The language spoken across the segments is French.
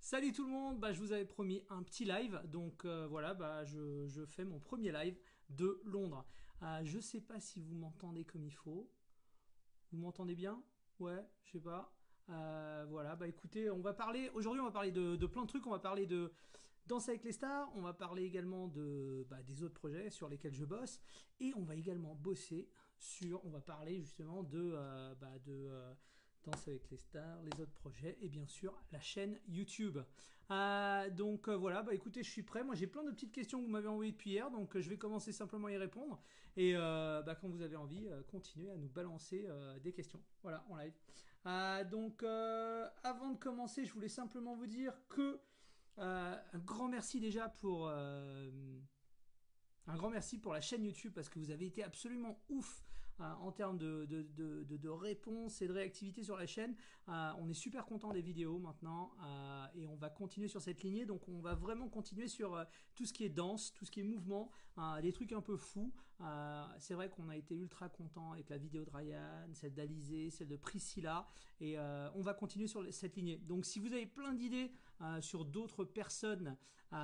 Salut tout le monde, je vous avais promis un petit live, donc voilà, je fais mon premier live de Londres. Je sais pas si vous m'entendez comme il faut. Vous m'entendez bien? Ouais, je sais pas. Voilà, écoutez, aujourd'hui on va parler de plein de trucs, on va parler de Danse avec les stars, on va parler également des autres projets sur lesquels je bosse, et on va également on va parler justement de Danse avec les stars, les autres projets, et bien sûr la chaîne YouTube. Voilà, écoutez, je suis prêt. Moi j'ai plein de petites questions que vous m'avez envoyées depuis hier, donc je vais commencer simplement à y répondre. Et quand vous avez envie, continuez à nous balancer des questions. Voilà, en live. Avant de commencer, je voulais simplement vous dire que un grand merci déjà pour un grand merci pour la chaîne YouTube parce que vous avez été absolument ouf en termes de réponses et de réactivité sur la chaîne. On est super content des vidéos maintenant et on va continuer sur cette lignée. Donc on va vraiment continuer sur tout ce qui est danse, tout ce qui est mouvement, des trucs un peu fous. C'est vrai qu'on a été ultra content avec la vidéo de Ryan, celle d'Alizé, celle de Priscilla et on va continuer sur cette lignée. Donc si vous avez plein d'idées sur d'autres personnes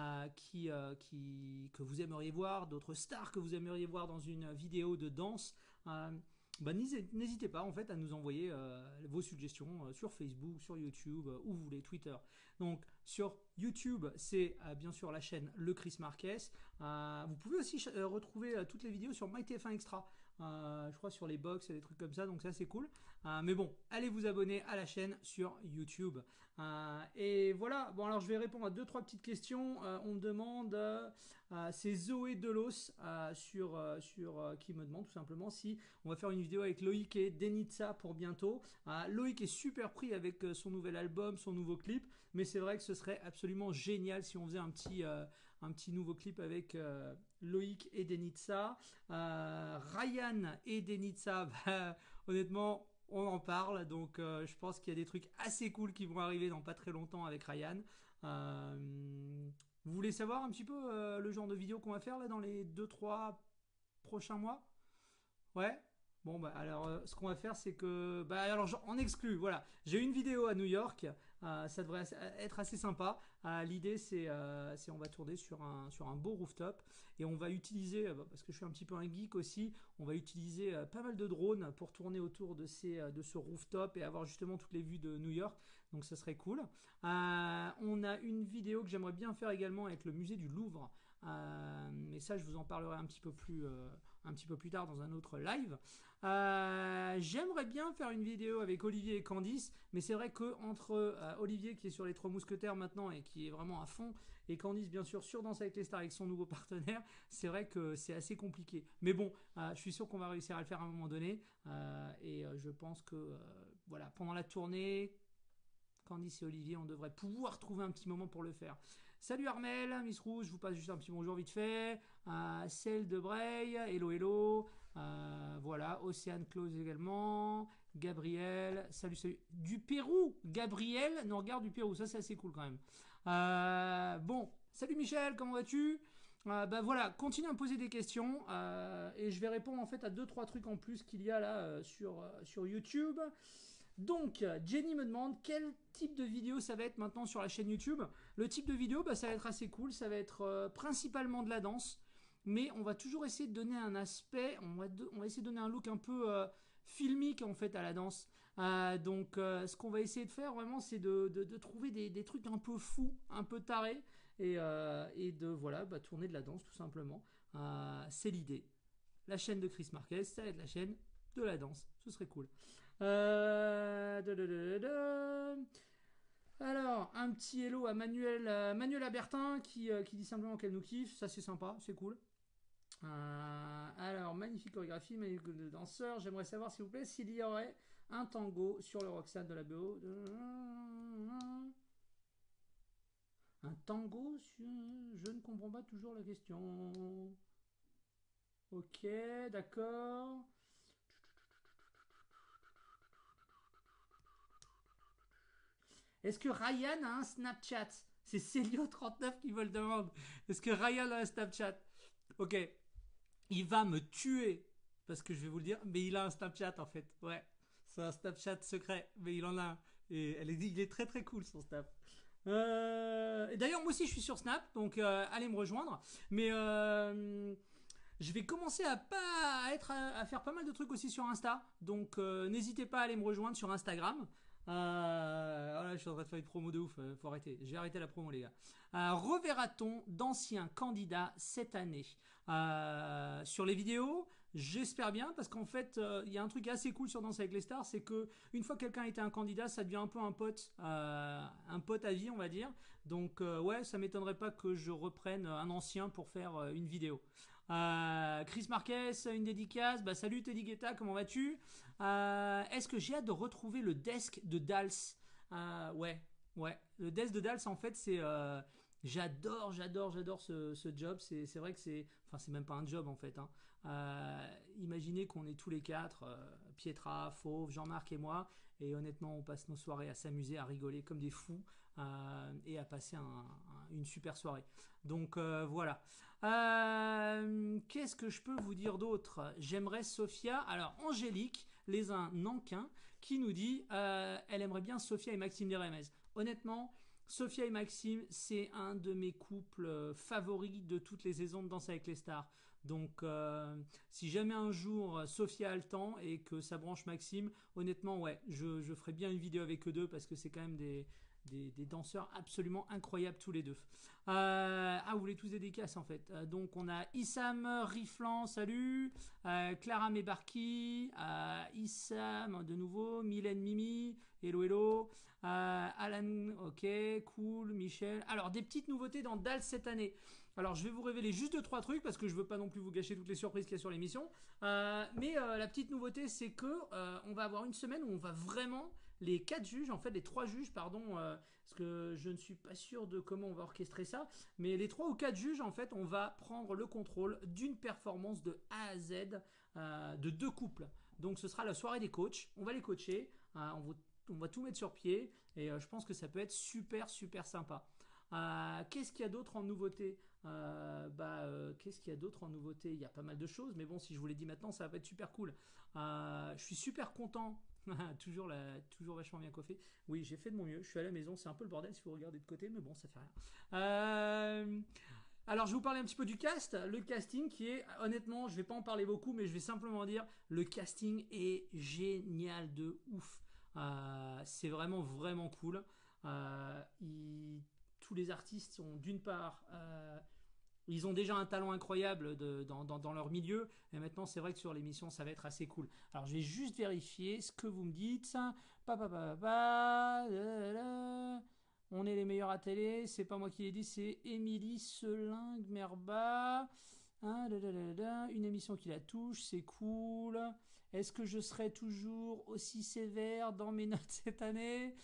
que vous aimeriez voir, d'autres stars que vous aimeriez voir dans une vidéo de danse, n'hésitez pas en fait à nous envoyer vos suggestions sur Facebook, sur YouTube, où vous voulez, Twitter. Donc sur YouTube, c'est bien sûr la chaîne Le Chris Marquez. Vous pouvez aussi retrouver toutes les vidéos sur MyTF1 Extra. Je crois sur les box et des trucs comme ça, donc ça c'est cool. Mais bon, allez vous abonner à la chaîne sur YouTube. Et voilà, bon alors je vais répondre à deux trois petites questions. On me demande, c'est Zoé Delos qui me demande tout simplement si on va faire une vidéo avec Loïc et Denitsa pour bientôt. Loïc est super pris avec son nouvel album, son nouveau clip, mais c'est vrai que ce serait absolument génial si on faisait un petit nouveau clip avec Loïc et Denitsa. Ryan et Denitsa, honnêtement, on en parle, donc je pense qu'il y a des trucs assez cool qui vont arriver dans pas très longtemps avec Ryan. Vous voulez savoir un petit peu le genre de vidéo qu'on va faire là dans les deux trois prochains mois? Ouais. Bon alors ce qu'on va faire c'est que en exclu voilà, j'ai une vidéo à New York, ça devrait être assez sympa. L'idée c'est on va tourner sur un beau rooftop et on va utiliser parce que je suis un petit peu un geek aussi, on va utiliser pas mal de drones pour tourner autour de ce rooftop et avoir justement toutes les vues de New York, donc ça serait cool. On a une vidéo que j'aimerais bien faire également avec le musée du Louvre, mais ça je vous en parlerai un petit peu plus tard dans un autre live. J'aimerais bien faire une vidéo avec Olivier et Candice, mais c'est vrai que entre Olivier qui est sur les Trois Mousquetaires maintenant et qui est vraiment à fond, et Candice bien sûr sur Danse avec les stars avec son nouveau partenaire, c'est vrai que c'est assez compliqué. Mais bon, je suis sûr qu'on va réussir à le faire à un moment donné, et je pense que voilà, pendant la tournée, Candice et Olivier, on devrait pouvoir trouver un petit moment pour le faire. Salut Armel, Miss Rouge, je vous passe juste un petit bonjour vite fait. Celle de Bray, hello hello. Voilà, Océane Close également. Gabriel, salut salut. Du Pérou, Gabriel nous regarde du Pérou, ça c'est assez cool quand même. Bon, salut Michel, comment vas-tu? Voilà, continue à me poser des questions et je vais répondre en fait à deux trois trucs en plus qu'il y a là sur YouTube. Donc, Jenny me demande quel type de vidéo ça va être maintenant sur la chaîne YouTube. Le type de vidéo, ça va être assez cool. Ça va être principalement de la danse. Mais on va toujours essayer de donner un aspect, on va essayer de donner un look un peu filmique en fait à la danse. Ce qu'on va essayer de faire vraiment, c'est de trouver des trucs un peu fous, un peu tarés, et de voilà, tourner de la danse tout simplement. C'est l'idée. La chaîne de Chris Marquez, ça va être la chaîne de la danse. Ce serait cool. Alors, un petit hello à Manuela Bertin qui dit simplement qu'elle nous kiffe. Ça, c'est sympa, c'est cool. Alors, magnifique chorégraphie, magnifique de danseur. J'aimerais savoir, s'il vous plaît, s'il y aurait un tango sur le Roxane de la BO. Un tango Je ne comprends pas toujours la question. Ok, d'accord. Est-ce que Ryan a un Snapchat? C'est Célio39 qui me le demande. Est-ce que Ryan a un Snapchat? Ok, il va me tuer parce que je vais vous le dire, mais il a un Snapchat en fait. Ouais, c'est un Snapchat secret, mais il en a un. Et il est très très cool son Snap. Et d'ailleurs, moi aussi, je suis sur Snap, donc allez me rejoindre. Mais je vais commencer à faire pas mal de trucs aussi sur Insta. Donc n'hésitez pas à aller me rejoindre sur Instagram. Voilà, je suis en train de faire une promo de ouf. Faut arrêter. J'ai arrêté la promo, les gars. Reverra-t-on d'anciens candidats cette année sur les vidéos? J'espère bien parce qu'en fait, il y a un truc assez cool sur Danse avec les stars, c'est que une fois que quelqu'un était un candidat, ça devient un peu un pote à vie, on va dire. Donc ouais, ça m'étonnerait pas que je reprenne un ancien pour faire une vidéo. Chris Marquez, une dédicace. Bah, salut Teddy Guetta, comment vas-tu? Est-ce que j'ai hâte de retrouver le desk de Dals? Ouais, ouais. Le desk de Dals, en fait, c'est. J'adore ce job. C'est vrai que c'est. Enfin, c'est même pas un job en fait, hein. Imaginez qu'on est tous les quatre, Pietra, Fauve, Jean-Marc et moi, et honnêtement, on passe nos soirées à s'amuser, à rigoler comme des fous, et à passer une super soirée. Donc voilà. Qu'est-ce que je peux vous dire d'autre? J'aimerais Sophia. Alors, Angélique, les uns Nankin, qui nous dit elle aimerait bien Sophia et Maxime Desremez. Honnêtement, Sophia et Maxime, c'est un de mes couples favoris de toutes les saisons de Danse avec les stars. Donc, si jamais un jour Sophia a le temps et que ça branche Maxime, honnêtement, ouais, je ferai bien une vidéo avec eux deux parce que c'est quand même des danseurs absolument incroyables tous les deux. Vous voulez tous des dédicaces en fait. Donc on a Issam Riflan, salut. Clara Mebarki, Issam de nouveau, Mylène Mimi, hello hello. Alan, ok, cool, Michel. Alors des petites nouveautés dans DAL cette année. Alors je vais vous révéler juste 2-3 trucs parce que je veux pas non plus vous gâcher toutes les surprises qu'il y a sur l'émission. Mais la petite nouveauté c'est que on va avoir une semaine où on va vraiment les 4 juges, en fait les 3 juges, pardon, parce que je ne suis pas sûr de comment on va orchestrer ça, mais les 3 ou 4 juges, en fait, on va prendre le contrôle d'une performance de A à Z de 2 couples. Donc ce sera la soirée des coachs, on va les coacher, on va tout mettre sur pied, et je pense que ça peut être super super sympa. Qu'est-ce qu'il y a d'autre en nouveauté? Qu'est-ce qu'il y a d'autre en nouveauté? Il y a pas mal de choses, mais bon, si je vous l'ai dit maintenant, ça va être super cool. Je suis super content. Toujours vachement bien coiffé. Oui, j'ai fait de mon mieux. Je suis à la maison. C'est un peu le bordel si vous regardez de côté, mais bon, ça fait rien. Alors, je vais vous parler un petit peu du cast. Le casting qui est, honnêtement, je vais pas en parler beaucoup, mais je vais simplement dire le casting est génial de ouf. C'est vraiment, vraiment cool. Tous les artistes sont d'une part. Ils ont déjà un talent incroyable dans leur milieu. Et maintenant, c'est vrai que sur l'émission, ça va être assez cool. Alors, je vais juste vérifier ce que vous me dites. On est les meilleurs à télé. C'est pas moi qui l'ai dit, c'est Émilie Selingue Merba. Une émission qui la touche, c'est cool. Est-ce que je serai toujours aussi sévère dans mes notes cette année?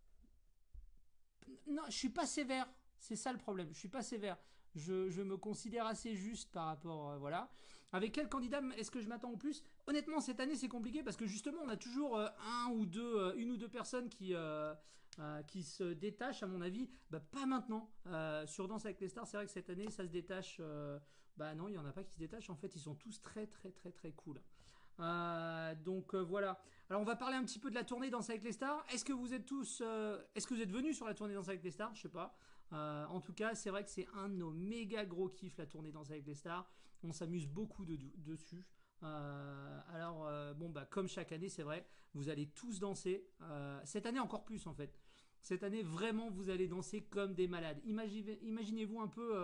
Non, je suis pas sévère. C'est ça le problème. Je suis pas sévère. Je me considère assez juste par rapport, voilà. Avec quel candidat est-ce que je m'attends au plus? Honnêtement, cette année c'est compliqué parce que justement on a toujours une ou deux personnes qui se détachent à mon avis. Pas maintenant. Sur Danse avec les stars, c'est vrai que cette année ça se détache. Non, il y en a pas qui se détachent. En fait, ils sont tous très très très très cool. Donc voilà. Alors on va parler un petit peu de la tournée Danse avec les stars. Est-ce que vous êtes est-ce que vous êtes venus sur la tournée Danse avec les stars? Je sais pas. En tout cas, c'est vrai que c'est un de nos méga gros kiffs la tournée Danse avec les stars. On s'amuse beaucoup dessus. Comme chaque année, c'est vrai, vous allez tous danser. Cette année encore plus en fait. Cette année, vraiment, vous allez danser comme des malades. Imaginez-vous un peu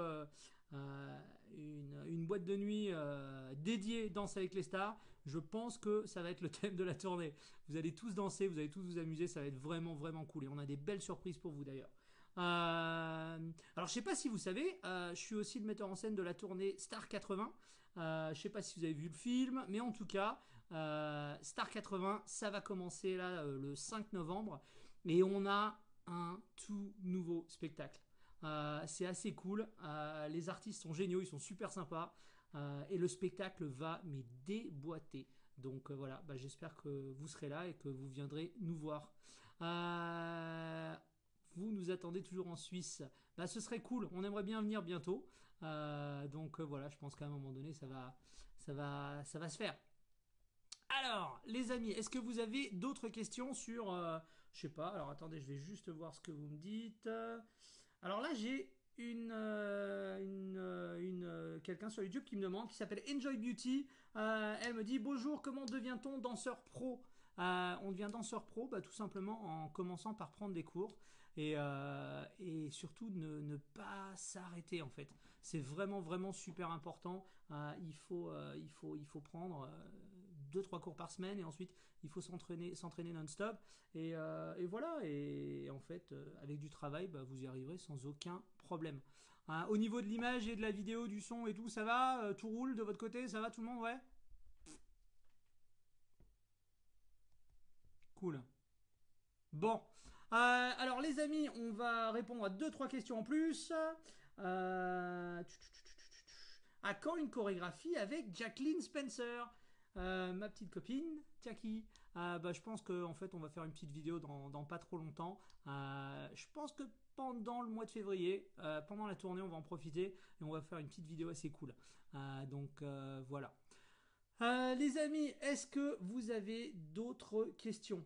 une boîte de nuit dédiée Danse avec les stars. Je pense que ça va être le thème de la tournée. Vous allez tous danser, vous allez tous vous amuser, ça va être vraiment vraiment cool. Et on a des belles surprises pour vous d'ailleurs. Alors je sais pas si vous savez, je suis aussi le metteur en scène de la tournée Star 80. Je sais pas si vous avez vu le film, mais en tout cas, Star 80, ça va commencer là le 5 novembre et on a un tout nouveau spectacle. C'est assez cool. Les artistes sont géniaux, ils sont super sympas. Et le spectacle va mais déboîter. Donc voilà, j'espère que vous serez là et que vous viendrez nous voir. Vous nous attendez toujours en Suisse. Ce serait cool, on aimerait bien venir bientôt. Voilà, je pense qu'à un moment donné, ça va se faire. Alors, les amis, est-ce que vous avez d'autres questions sur... je sais pas, alors attendez, je vais juste voir ce que vous me dites. Alors là, j'ai quelqu'un sur YouTube qui me demande, qui s'appelle Enjoy Beauty. Elle me dit, bonjour, comment devient-on danseur pro? On devient danseur pro tout simplement en commençant par prendre des cours et surtout ne pas s'arrêter en fait. C'est vraiment vraiment super important. Il faut prendre 2-3 cours par semaine et ensuite il faut s'entraîner non-stop et voilà, et en fait avec du travail vous y arriverez sans aucun problème. Au niveau de l'image et de la vidéo, du son et tout, ça va, tout roule de votre côté, ça va tout le monde? Ouais, cool. Bon, alors les amis, on va répondre à 2-3 questions en plus. Euh, à quand une chorégraphie avec Jacqueline Spencer? Ma petite copine, Jackie. Je pense qu'en fait, on va faire une petite vidéo dans pas trop longtemps. Je pense que pendant le mois de février, pendant la tournée, on va en profiter et on va faire une petite vidéo assez cool. Voilà. Les amis, est-ce que vous avez d'autres questions?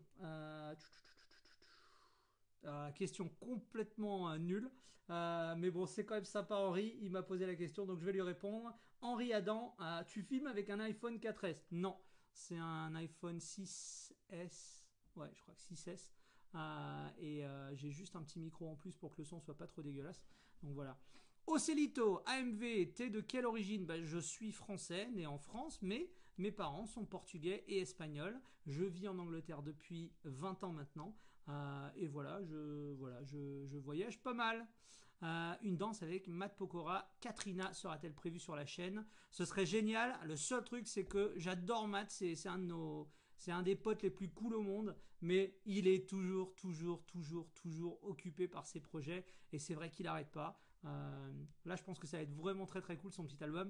Question complètement nulle. Mais bon, c'est quand même sympa, Henri. Il m'a posé la question, donc je vais lui répondre. Henri Adam, tu filmes avec un iPhone 4S? Non, c'est un iPhone 6S. Ouais, je crois que 6S. J'ai juste un petit micro en plus pour que le son soit pas trop dégueulasse. Donc voilà. Ocelito, AMV, t'es de quelle origine? Je suis français, né en France, mais mes parents sont portugais et espagnols. Je vis en Angleterre depuis 20 ans maintenant. Et voilà, je voyage pas mal. Une danse avec Matt Pokora. Katrina sera-t-elle prévue sur la chaîne? Ce serait génial. Le seul truc, c'est que j'adore Matt. C'est un des potes les plus cool au monde. Mais il est toujours occupé par ses projets. Et c'est vrai qu'il n'arrête pas. Là, je pense que ça va être vraiment très très cool son petit album.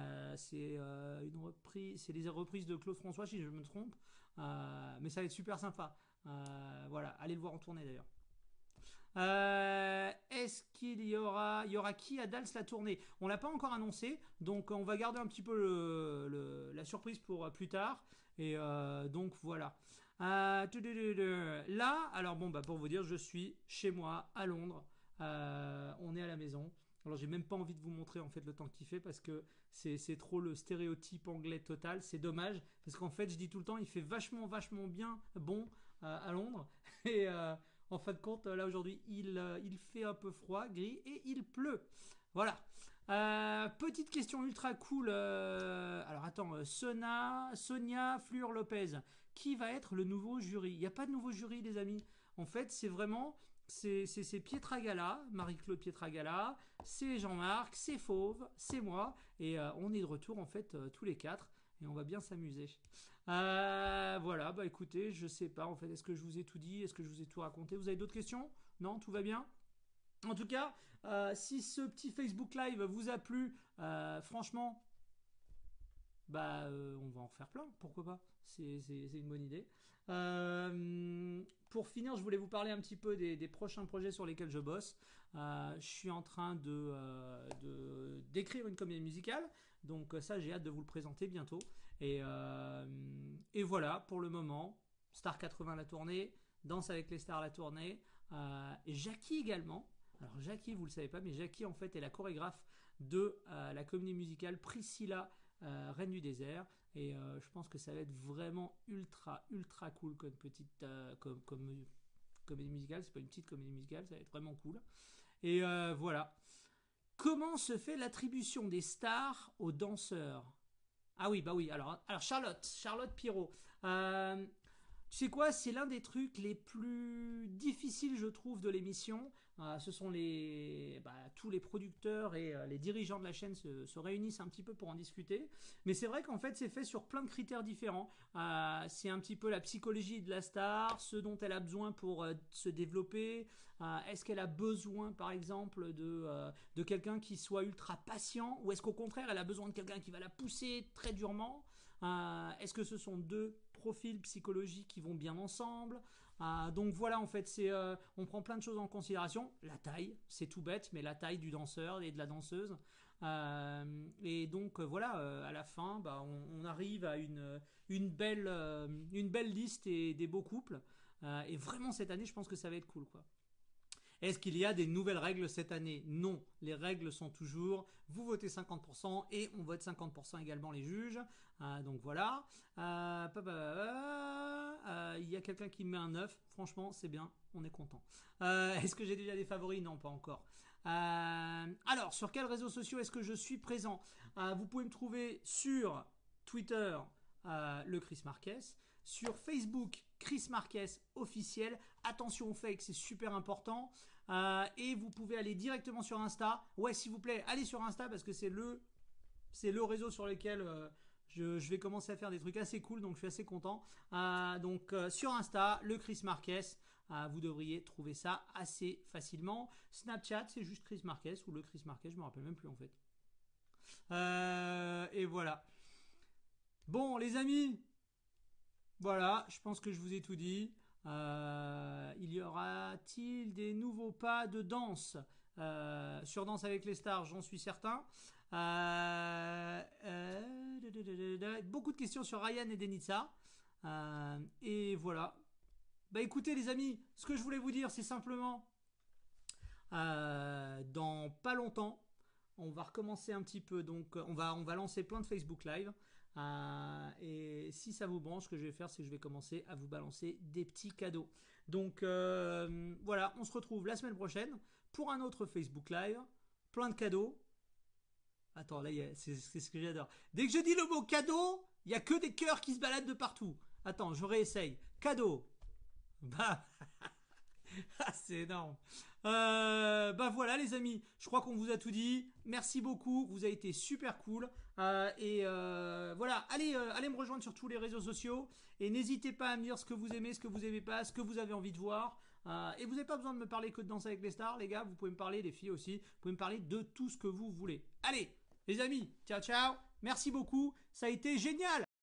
C'est des reprises de Claude François, si je me trompe. Mais ça va être super sympa. Voilà, allez le voir en tournée d'ailleurs. Est-ce qu'il y aura qui à Dals la tournée? On l'a pas encore annoncé, donc on va garder un petit peu la surprise pour plus tard. Et donc voilà. Là, alors pour vous dire, je suis chez moi à Londres. On est à la maison. Alors j'ai même pas envie de vous montrer en fait le temps qu'il fait parce que c'est trop le stéréotype anglais total. C'est dommage parce qu'en fait je dis tout le temps il fait vachement bien bon à Londres et en fin de compte là aujourd'hui il fait un peu froid, gris et il pleut. Voilà. Petite question ultra cool. Alors attends, Sonia Fleur Lopez, qui va être le nouveau jury? Il n'y a pas de nouveau jury les amis. En fait c'est vraiment c'est Pietragala, Marie-Claude Pietragala, c'est Jean-Marc, c'est Fauve, c'est moi, et on est de retour en fait tous les quatre, et on va bien s'amuser. Voilà, écoutez, je sais pas en fait, est-ce que je vous ai tout dit, est-ce que je vous ai tout raconté? Vous avez d'autres questions? Non, tout va bien? En tout cas, si ce petit Facebook Live vous a plu, franchement, on va en faire plein, pourquoi pas? C'est une bonne idée. Pour finir, je voulais vous parler un petit peu des prochains projets sur lesquels je bosse. Je suis en train d'écrire une comédie musicale, donc ça j'ai hâte de vous le présenter bientôt. Et voilà, pour le moment, Star 80 la tournée, Danse avec les stars la tournée, Jackie également. Alors Jackie, vous le savez pas, mais Jackie en fait est la chorégraphe de la comédie musicale Priscilla, Reine du désert, et je pense que ça va être vraiment ultra cool comme petite comme comédie musicale. C'est pas une petite comédie musicale, ça va être vraiment cool. Et voilà. Comment se fait l'attribution des stars aux danseurs? Ah oui, oui. Alors Charlotte Pirot. Tu sais quoi, c'est l'un des trucs les plus difficiles, je trouve, de l'émission. Ce sont tous les producteurs et les dirigeants de la chaîne se réunissent un petit peu pour en discuter. Mais c'est vrai qu'en fait, c'est fait sur plein de critères différents. C'est un petit peu la psychologie de la star, ce dont elle a besoin pour se développer. Est-ce qu'elle a besoin, par exemple, de quelqu'un qui soit ultra patient, ou est-ce qu'au contraire, elle a besoin de quelqu'un qui va la pousser très durement? Est-ce que ce sont deux profils psychologiques qui vont bien ensemble? Donc voilà, en fait, on prend plein de choses en considération. La taille, c'est tout bête, mais la taille du danseur et de la danseuse. Et donc voilà, à la fin, bah, on arrive à une belle liste et des beaux couples. Et vraiment cette année, je pense que ça va être cool, quoi. Est-ce qu'il y a des nouvelles règles cette année? Non. Les règles sont toujours, vous votez 50% et on vote 50% également les juges. Donc voilà. Il y a quelqu'un qui met un 9. Franchement, c'est bien. On est content. Est-ce que j'ai déjà des favoris? Non, pas encore. Alors, sur quels réseaux sociaux est-ce que je suis présent? Vous pouvez me trouver sur Twitter, le Chris Marquez. Sur Facebook, Chris Marquez officiel. Attention aux fakes, c'est super important. Et vous pouvez aller directement sur Insta. Ouais, s'il vous plaît, allez sur Insta parce que c'est le réseau sur lequel je vais commencer à faire des trucs assez cool. Donc je suis assez content. Donc sur Insta, le Chris Marquez. Vous devriez trouver ça assez facilement. Snapchat, c'est juste Chris Marquez ou le Chris Marquez, je me rappelle même plus en fait. Et voilà. Bon, les amis, voilà, je pense que je vous ai tout dit. Il y aura-t-il des nouveaux pas de danse sur Danse avec les stars? J'en suis certain. Beaucoup de questions sur Ryan et Denitsa. Et voilà. Bah écoutez les amis, ce que je voulais vous dire, c'est simplement dans pas longtemps, on va recommencer un petit peu. Donc on va lancer plein de Facebook Live. Et si ça vous branche, ce que je vais faire, c'est que je vais commencer à vous balancer des petits cadeaux. Donc voilà, on se retrouve la semaine prochaine pour un autre Facebook Live. Plein de cadeaux. Attends, là, c'est ce que j'adore. Dès que je dis le mot cadeau, il n'y a que des cœurs qui se baladent de partout. Attends, je réessaye. Cadeau. Bah, c'est énorme. Bah voilà les amis, je crois qu'on vous a tout dit. Merci beaucoup, vous avez été super cool. Voilà, allez me rejoindre sur tous les réseaux sociaux et n'hésitez pas à me dire ce que vous aimez, ce que vous aimez pas, ce que vous avez envie de voir. Et vous n'avez pas besoin de me parler que de Danse avec les stars, les gars. Vous pouvez me parler, les filles aussi. Vous pouvez me parler de tout ce que vous voulez. Allez, les amis, ciao ciao. Merci beaucoup, ça a été génial.